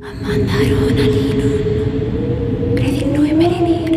Mandaron alino, credinno e merenire.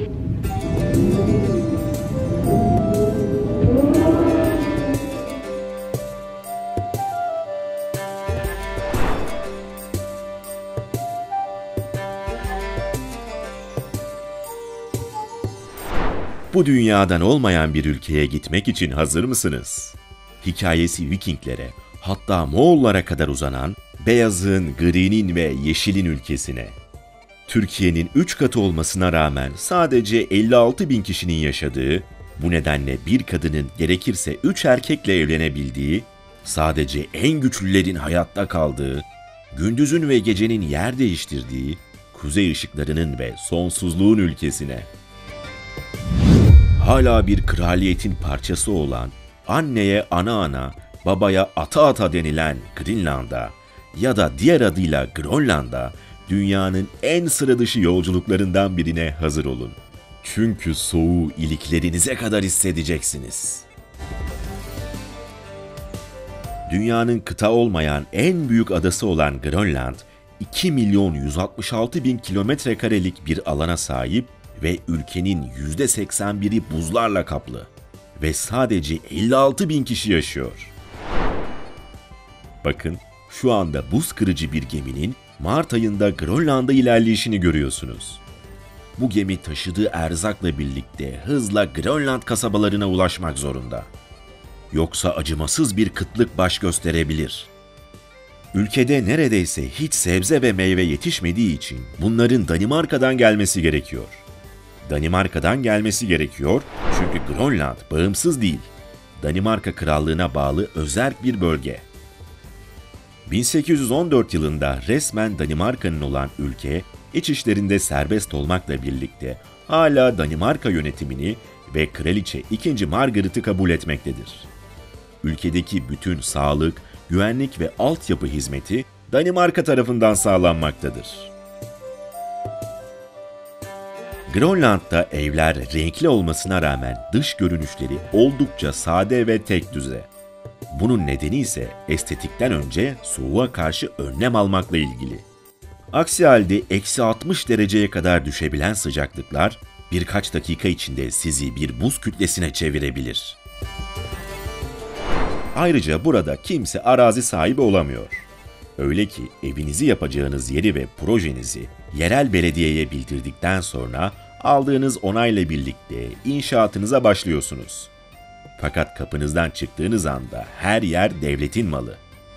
Bu dünyadan olmayan bir ülkeye gitmek için hazır mısınız? Hikayesi Vikinglere, hatta Moğollara kadar uzanan, beyazın, grinin ve yeşilin ülkesine. Türkiye'nin 3 katı olmasına rağmen sadece 56 bin kişinin yaşadığı, bu nedenle bir kadının gerekirse 3 erkekle evlenebildiği, sadece en güçlülerin hayatta kaldığı, gündüzün ve gecenin yer değiştirdiği, kuzey ışıklarının ve sonsuzluğun ülkesine. Hala bir kraliyetin parçası olan, anneye ana, babaya ata denilen Greenland'a ya da diğer adıyla Grönland'a dünyanın en sıradışı yolculuklarından birine hazır olun. Çünkü soğuğu iliklerinize kadar hissedeceksiniz. Dünyanın kıta olmayan en büyük adası olan Grönland, 2 milyon 166 bin kilometre karelik bir alana sahip ve ülkenin %81'i buzlarla kaplı ve sadece 56 bin kişi yaşıyor. Bakın, şu anda buz kırıcı bir geminin Mart ayında Grönland'a ilerleyişini görüyorsunuz. Bu gemi taşıdığı erzakla birlikte hızla Grönland kasabalarına ulaşmak zorunda. Yoksa acımasız bir kıtlık baş gösterebilir. Ülkede neredeyse hiç sebze ve meyve yetişmediği için bunların Danimarka'dan gelmesi gerekiyor. Danimarka'dan gelmesi gerekiyor çünkü Grönland bağımsız değil. Danimarka Krallığı'na bağlı özerk bir bölge. 1814 yılında resmen Danimarka'nın olan ülke, iç işlerinde serbest olmakla birlikte hala Danimarka yönetimini ve Kraliçe II. Margaret'ı kabul etmektedir. Ülkedeki bütün sağlık, güvenlik ve altyapı hizmeti Danimarka tarafından sağlanmaktadır. Grönland'da evler renkli olmasına rağmen dış görünüşleri oldukça sade ve tek düze. Bunun nedeni ise estetikten önce soğuğa karşı önlem almakla ilgili. Aksi halde eksi 60 dereceye kadar düşebilen sıcaklıklar birkaç dakika içinde sizi bir buz kütlesine çevirebilir. Ayrıca burada kimse arazi sahibi olamıyor. Öyle ki evinizi yapacağınız yeri ve projenizi yerel belediyeye bildirdikten sonra aldığınız onayla birlikte inşaatınıza başlıyorsunuz. Fakat kapınızdan çıktığınız anda her yer devletin malı.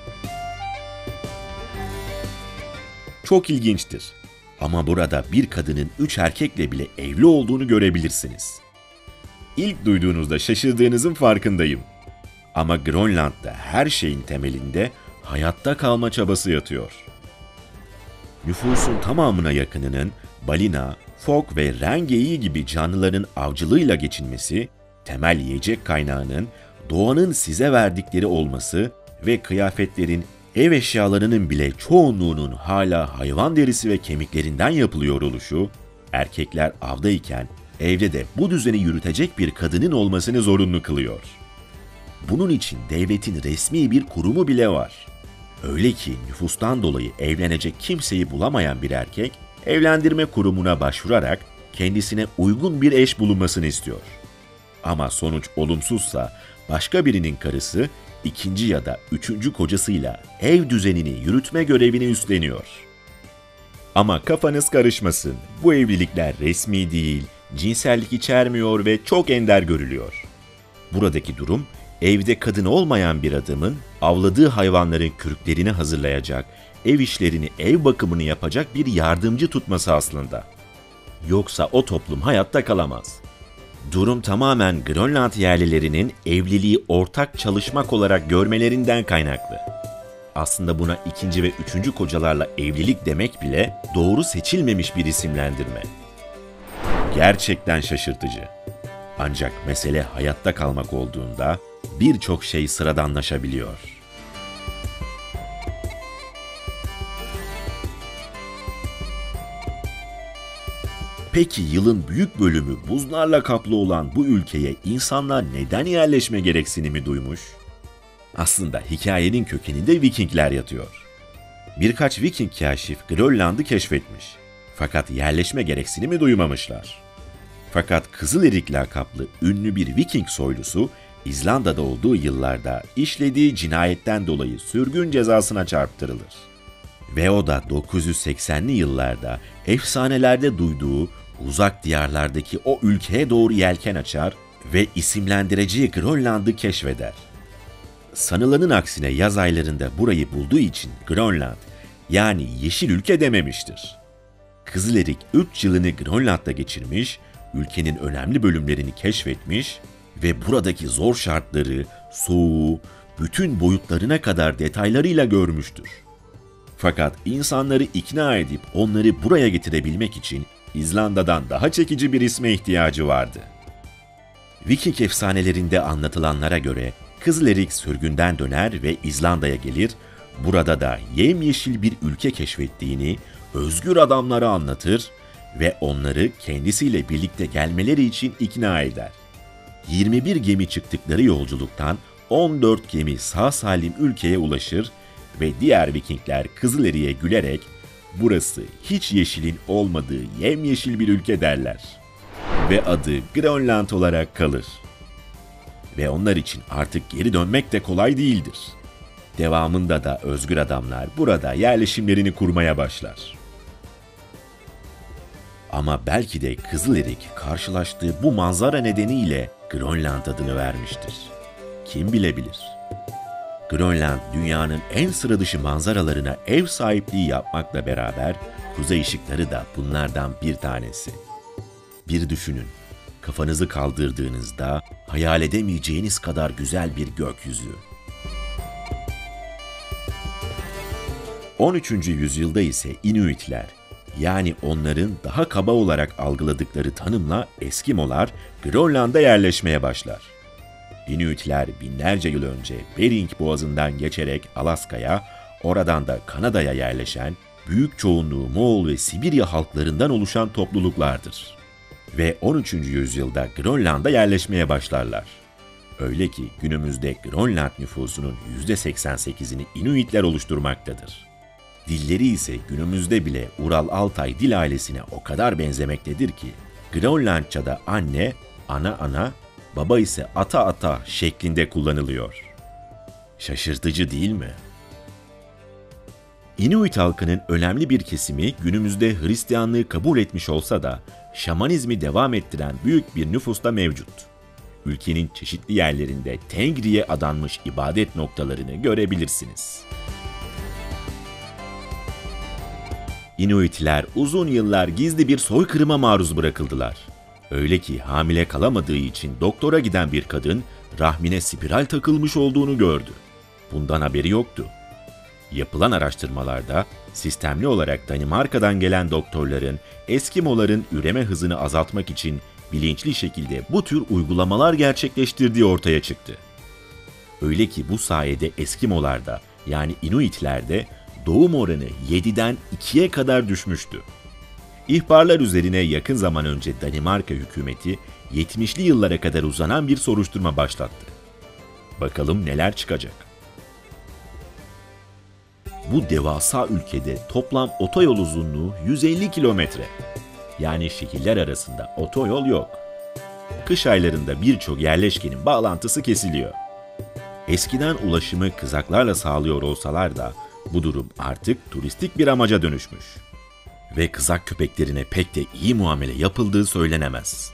Çok ilginçtir. Ama burada bir kadının 3 erkekle bile evli olduğunu görebilirsiniz. İlk duyduğunuzda şaşırdığınızın farkındayım. Ama Grönland'da her şeyin temelinde hayatta kalma çabası yatıyor. Nüfusun tamamına yakınının balina, fok ve rengeyi gibi canlıların avcılığıyla geçinmesi, temel yiyecek kaynağının doğanın size verdikleri olması ve kıyafetlerin, ev eşyalarının bile çoğunluğunun hala hayvan derisi ve kemiklerinden yapılıyor oluşu, erkekler avdayken evde de bu düzeni yürütecek bir kadının olmasını zorunlu kılıyor. Bunun için devletin resmi bir kurumu bile var. Öyle ki nüfustan dolayı evlenecek kimseyi bulamayan bir erkek, evlendirme kurumuna başvurarak kendisine uygun bir eş bulunmasını istiyor. Ama sonuç olumsuzsa başka birinin karısı ikinci ya da üçüncü kocasıyla ev düzenini yürütme görevini üstleniyor. Ama kafanız karışmasın, bu evlilikler resmi değil, cinsellik içermiyor ve çok ender görülüyor. Buradaki durum, evde kadın olmayan bir adamın avladığı hayvanların kürklerini hazırlayacak, ev işlerini, ev bakımını yapacak bir yardımcı tutması aslında. Yoksa o toplum hayatta kalamaz. Durum tamamen Grönland yerlilerinin evliliği ortak çalışmak olarak görmelerinden kaynaklı. Aslında buna ikinci ve üçüncü kocalarla evlilik demek bile doğru seçilmemiş bir isimlendirme. Gerçekten şaşırtıcı. Ancak mesele hayatta kalmak olduğunda birçok şey sıradanlaşabiliyor. Peki yılın büyük bölümü buzlarla kaplı olan bu ülkeye insanlar neden yerleşme gereksinimi duymuş? Aslında hikayenin kökeninde Vikingler yatıyor. Birkaç Viking kaşif Grönland'ı keşfetmiş. Fakat yerleşme gereksinimi duymamışlar. Fakat Kızılerik lakaplı ünlü bir Viking soylusu, İzlanda'da olduğu yıllarda işlediği cinayetten dolayı sürgün cezasına çarptırılır. Ve o da 980'li yıllarda efsanelerde duyduğu uzak diyarlardaki o ülkeye doğru yelken açar ve isimlendireceği Grönland'ı keşfeder. Sanılanın aksine yaz aylarında burayı bulduğu için Grönland, yani yeşil ülke dememiştir. Kızılerik 3 yılını Grönland'da geçirmiş, ülkenin önemli bölümlerini keşfetmiş ve buradaki zor şartları, soğuğu, bütün boyutlarına kadar detaylarıyla görmüştür. Fakat insanları ikna edip onları buraya getirebilmek için İzlanda'dan daha çekici bir isme ihtiyacı vardı. Viking efsanelerinde anlatılanlara göre Kızılerik sürgünden döner ve İzlanda'ya gelir, burada da yemyeşil bir ülke keşfettiğini özgür adamlara anlatır ve onları kendisiyle birlikte gelmeleri için ikna eder. 21 gemi çıktıkları yolculuktan 14 gemi sağ salim ülkeye ulaşır ve diğer Vikingler Kızılerik'e gülerek burası hiç yeşilin olmadığı yemyeşil bir ülke derler. Ve adı Grönland olarak kalır. Ve onlar için artık geri dönmek de kolay değildir. Devamında da özgür adamlar burada yerleşimlerini kurmaya başlar. Ama belki de Kızılerik karşılaştığı bu manzara nedeniyle Grönland adını vermiştir. Kim bilebilir? Grönland dünyanın en sıradışı manzaralarına ev sahipliği yapmakla beraber kuzey ışıkları da bunlardan bir tanesi. Bir düşünün, kafanızı kaldırdığınızda hayal edemeyeceğiniz kadar güzel bir gökyüzü. 13. yüzyılda ise Inuitler, yani onların daha kaba olarak algıladıkları tanımla Eskimolar Grönland'a yerleşmeye başlar. Inuitler binlerce yıl önce Bering Boğazı'ndan geçerek Alaska'ya, oradan da Kanada'ya yerleşen, büyük çoğunluğu Moğol ve Sibirya halklarından oluşan topluluklardır. Ve 13. yüzyılda Grönland'a yerleşmeye başlarlar. Öyle ki günümüzde Grönland nüfusunun %88'ini Inuitler oluşturmaktadır. Dilleri ise günümüzde bile Ural-Altay dil ailesine o kadar benzemektedir ki, Grönlandça'da anne, ana, baba ise ata şeklinde kullanılıyor. Şaşırtıcı değil mi? Inuit halkının önemli bir kesimi günümüzde Hristiyanlığı kabul etmiş olsa da şamanizmi devam ettiren büyük bir nüfus da mevcut. Ülkenin çeşitli yerlerinde Tengri'ye adanmış ibadet noktalarını görebilirsiniz. Inuitler uzun yıllar gizli bir soykırıma maruz bırakıldılar. Öyle ki hamile kalamadığı için doktora giden bir kadın rahmine spiral takılmış olduğunu gördü. Bundan haberi yoktu. Yapılan araştırmalarda sistemli olarak Danimarka'dan gelen doktorların Eskimoların üreme hızını azaltmak için bilinçli şekilde bu tür uygulamalar gerçekleştirdiği ortaya çıktı. Öyle ki bu sayede Eskimolarda, yani Inuitlerde doğum oranı 7'den 2'ye kadar düşmüştü. İhbarlar üzerine yakın zaman önce Danimarka hükümeti 70'li yıllara kadar uzanan bir soruşturma başlattı. Bakalım neler çıkacak? Bu devasa ülkede toplam otoyol uzunluğu 150 kilometre. Yani şehirler arasında otoyol yok. Kış aylarında birçok yerleşkenin bağlantısı kesiliyor. Eskiden ulaşımı kızaklarla sağlıyor olsalar da bu durum artık turistik bir amaca dönüşmüş. Ve kızak köpeklerine pek de iyi muamele yapıldığı söylenemez.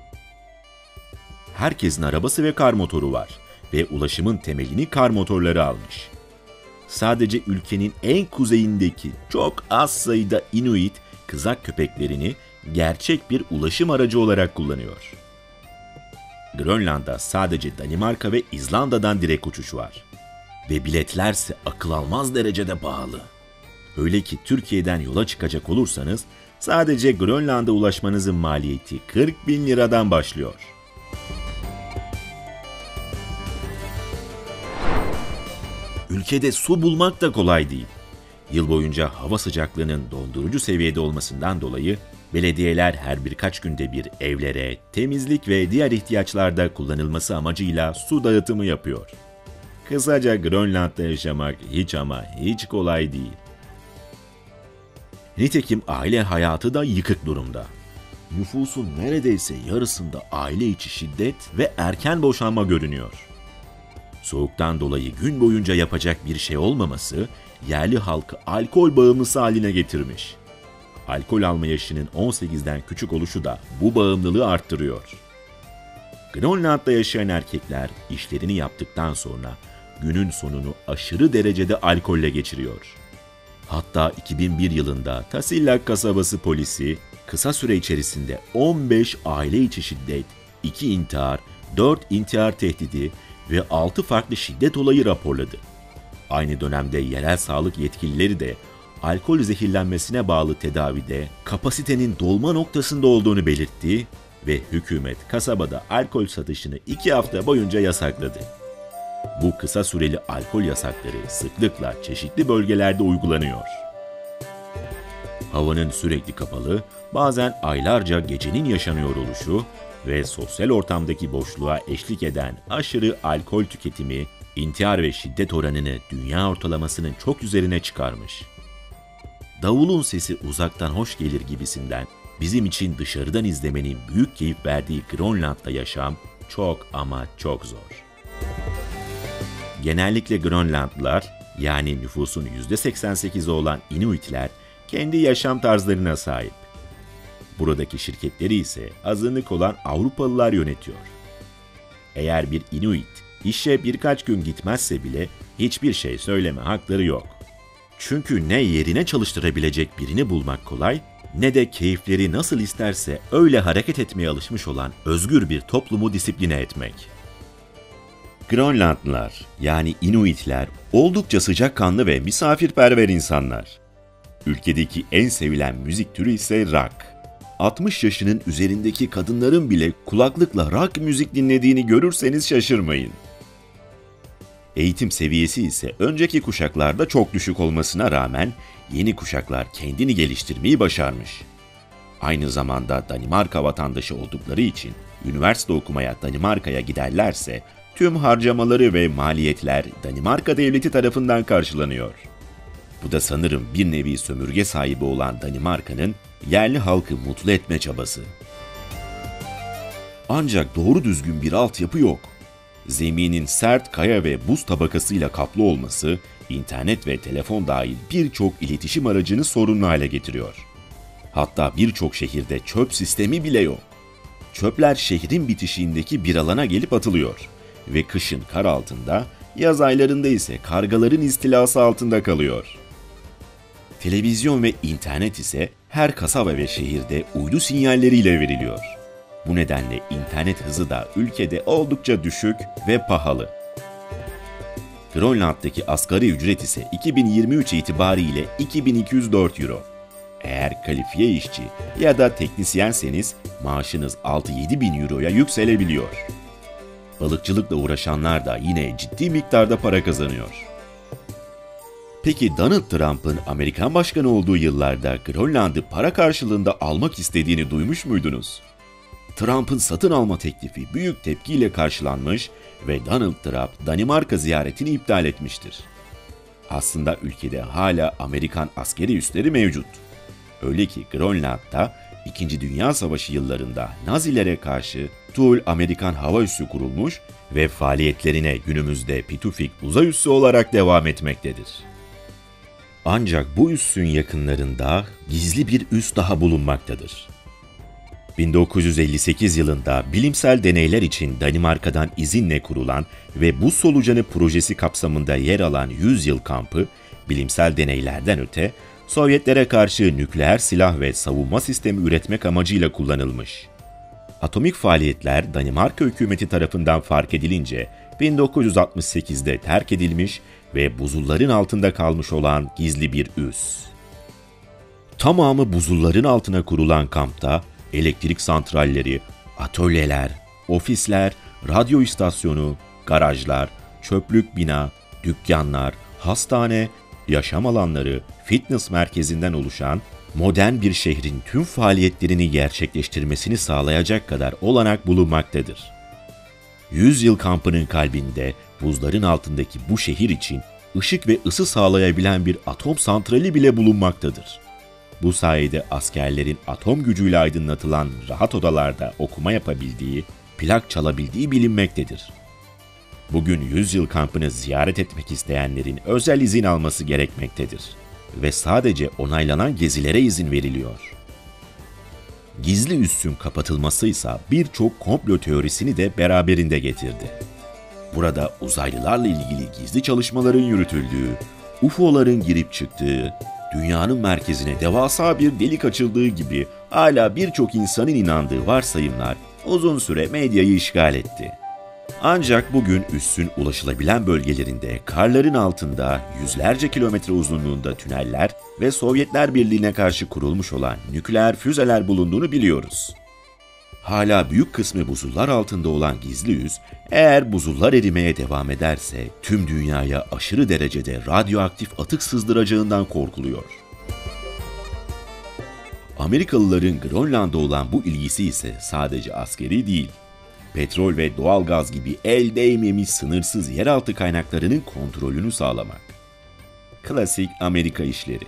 Herkesin arabası ve kar motoru var ve ulaşımın temelini kar motorları almış. Sadece ülkenin en kuzeyindeki çok az sayıda Inuit kızak köpeklerini gerçek bir ulaşım aracı olarak kullanıyor. Grönland'a sadece Danimarka ve İzlanda'dan direkt uçuş var. Ve biletlerse akıl almaz derecede pahalı. Öyle ki Türkiye'den yola çıkacak olursanız sadece Grönland'a ulaşmanızın maliyeti 40.000 liradan başlıyor. Ülkede su bulmak da kolay değil. Yıl boyunca hava sıcaklığının dondurucu seviyede olmasından dolayı belediyeler her birkaç günde bir evlere, temizlik ve diğer ihtiyaçlarda kullanılması amacıyla su dağıtımı yapıyor. Kısaca Grönland'da yaşamak hiç ama hiç kolay değil. Nitekim aile hayatı da yıkık durumda. Nüfusun neredeyse yarısında aile içi şiddet ve erken boşanma görünüyor. Soğuktan dolayı gün boyunca yapacak bir şey olmaması yerli halkı alkol bağımlısı haline getirmiş. Alkol alma yaşının 18'den küçük oluşu da bu bağımlılığı arttırıyor. Grönland'da yaşayan erkekler işlerini yaptıktan sonra günün sonunu aşırı derecede alkolle geçiriyor. Hatta 2001 yılında Tasillak kasabası polisi kısa süre içerisinde 15 aile içi şiddet, 2 intihar, 4 intihar tehdidi ve 6 farklı şiddet olayı raporladı. Aynı dönemde yerel sağlık yetkilileri de alkol zehirlenmesine bağlı tedavide kapasitenin dolma noktasında olduğunu belirtti ve hükümet kasabada alkol satışını 2 hafta boyunca yasakladı. Bu kısa süreli alkol yasakları sıklıkla çeşitli bölgelerde uygulanıyor. Havanın sürekli kapalı, bazen aylarca gecenin yaşanıyor oluşu ve sosyal ortamdaki boşluğa eşlik eden aşırı alkol tüketimi, intihar ve şiddet oranını dünya ortalamasının çok üzerine çıkarmış. Davulun sesi uzaktan hoş gelir gibisinden bizim için dışarıdan izlemenin büyük keyif verdiği Grönland'da yaşam çok ama çok zor. Genellikle Grönlandlılar, yani nüfusun %88'i olan Inuitler, kendi yaşam tarzlarına sahip. Buradaki şirketleri ise azınlık olan Avrupalılar yönetiyor. Eğer bir Inuit işe birkaç gün gitmezse bile hiçbir şey söyleme hakları yok. Çünkü ne yerine çalıştırabilecek birini bulmak kolay, ne de keyifleri nasıl isterse öyle hareket etmeye alışmış olan özgür bir toplumu disipline etmek. Grönlandlılar, yani Inuitler, oldukça sıcakkanlı ve misafirperver insanlar. Ülkedeki en sevilen müzik türü ise rock. 60 yaşının üzerindeki kadınların bile kulaklıkla rock müzik dinlediğini görürseniz şaşırmayın. Eğitim seviyesi ise önceki kuşaklarda çok düşük olmasına rağmen yeni kuşaklar kendini geliştirmeyi başarmış. Aynı zamanda Danimarka vatandaşı oldukları için üniversite okumaya Danimarka'ya giderlerse tüm harcamaları ve maliyetler Danimarka devleti tarafından karşılanıyor. Bu da sanırım bir nevi sömürge sahibi olan Danimarka'nın yerli halkı mutlu etme çabası. Ancak doğru düzgün bir altyapı yok. Zeminin sert kaya ve buz tabakasıyla kaplı olması, internet ve telefon dahil birçok iletişim aracını sorunlu hale getiriyor. Hatta birçok şehirde çöp sistemi bile yok. Çöpler şehrin bitişiğindeki bir alana gelip atılıyor ve kışın kar altında, yaz aylarında ise kargaların istilası altında kalıyor. Televizyon ve internet ise her kasaba ve şehirde uydu sinyalleriyle veriliyor. Bu nedenle internet hızı da ülkede oldukça düşük ve pahalı. Grönland'daki asgari ücret ise 2023 itibariyle 2204 euro. Eğer kalifiye işçi ya da teknisyenseniz maaşınız 6-7 bin euroya yükselebiliyor. Balıkçılıkla uğraşanlar da yine ciddi miktarda para kazanıyor. Peki Donald Trump'ın Amerikan başkanı olduğu yıllarda Grönland'ı para karşılığında almak istediğini duymuş muydunuz? Trump'ın satın alma teklifi büyük tepkiyle karşılanmış ve Donald Trump Danimarka ziyaretini iptal etmiştir. Aslında ülkede hala Amerikan askeri üsleri mevcut. Öyle ki Grönland'da 2. Dünya Savaşı yıllarında Nazilere karşı TUL Amerikan hava üssü kurulmuş ve faaliyetlerine günümüzde Pitufik uzay üssü olarak devam etmektedir. Ancak bu üssün yakınlarında gizli bir üs daha bulunmaktadır. 1958 yılında bilimsel deneyler için Danimarka'dan izinle kurulan ve buz solucanı projesi kapsamında yer alan 100 yıl kampı, bilimsel deneylerden öte Sovyetlere karşı nükleer silah ve savunma sistemi üretmek amacıyla kullanılmış. Atomik faaliyetler Danimarka hükümeti tarafından fark edilince 1968'de terk edilmiş ve buzulların altında kalmış olan gizli bir üs. Tamamı buzulların altına kurulan kampta elektrik santralleri, atölyeler, ofisler, radyo istasyonu, garajlar, çöplük bina, dükkanlar, hastane, yaşam alanları, fitness merkezinden oluşan modern bir şehrin tüm faaliyetlerini gerçekleştirmesini sağlayacak kadar olanak bulunmaktadır. 100 yıl kampının kalbinde buzların altındaki bu şehir için ışık ve ısı sağlayabilen bir atom santrali bile bulunmaktadır. Bu sayede askerlerin atom gücüyle aydınlatılan rahat odalarda okuma yapabildiği, plak çalabildiği bilinmektedir. Bugün 100 yıl kampını ziyaret etmek isteyenlerin özel izin alması gerekmektedir ve sadece onaylanan gezilere izin veriliyor. Gizli üssün kapatılması ise birçok komplo teorisini de beraberinde getirdi. Burada uzaylılarla ilgili gizli çalışmaların yürütüldüğü, UFO'ların girip çıktığı, dünyanın merkezine devasa bir delik açıldığı gibi hala birçok insanın inandığı varsayımlar uzun süre medyayı işgal etti. Ancak bugün üssün ulaşılabilen bölgelerinde karların altında yüzlerce kilometre uzunluğunda tüneller ve Sovyetler Birliği'ne karşı kurulmuş olan nükleer füzeler bulunduğunu biliyoruz. Hala büyük kısmı buzullar altında olan gizli üs, eğer buzullar erimeye devam ederse tüm dünyaya aşırı derecede radyoaktif atık sızdıracağından korkuluyor. Amerikalıların Grönland'a olan bu ilgisi ise sadece askeri değil. Petrol ve doğalgaz gibi el değmemiş sınırsız yeraltı kaynaklarının kontrolünü sağlamak. Klasik Amerika işleri.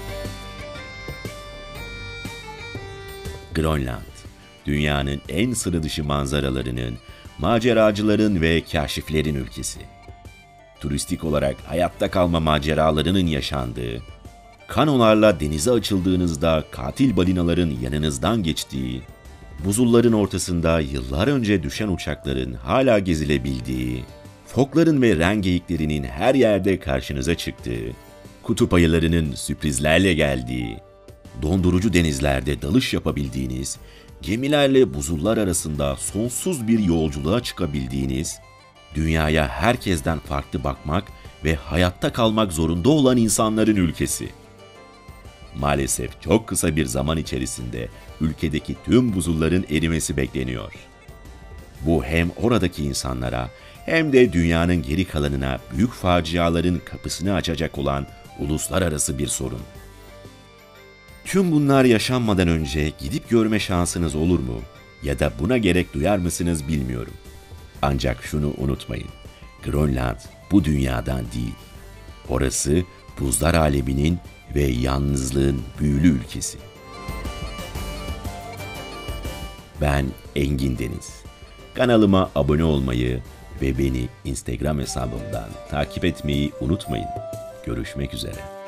Grönland, dünyanın en sıradışı manzaralarının, maceracıların ve kaşiflerin ülkesi. Turistik olarak hayatta kalma maceralarının yaşandığı, kanolarla denize açıldığınızda katil balinaların yanınızdan geçtiği, buzulların ortasında yıllar önce düşen uçakların hala gezilebildiği, fokların ve rengeyiklerinin her yerde karşınıza çıktığı, kutup ayılarının sürprizlerle geldiği, dondurucu denizlerde dalış yapabildiğiniz, gemilerle buzullar arasında sonsuz bir yolculuğa çıkabildiğiniz, dünyaya herkesten farklı bakmak ve hayatta kalmak zorunda olan insanların ülkesi. Maalesef çok kısa bir zaman içerisinde ülkedeki tüm buzulların erimesi bekleniyor. Bu hem oradaki insanlara hem de dünyanın geri kalanına büyük faciaların kapısını açacak olan uluslararası bir sorun. Tüm bunlar yaşanmadan önce gidip görme şansınız olur mu? Ya da buna gerek duyar mısınız bilmiyorum. Ancak şunu unutmayın, Grönland bu dünyadan değil. Orası buzlar aleminin ve yalnızlığın büyülü ülkesi. Ben Engin Deniz. Kanalıma abone olmayı ve beni Instagram hesabımdan takip etmeyi unutmayın. Görüşmek üzere.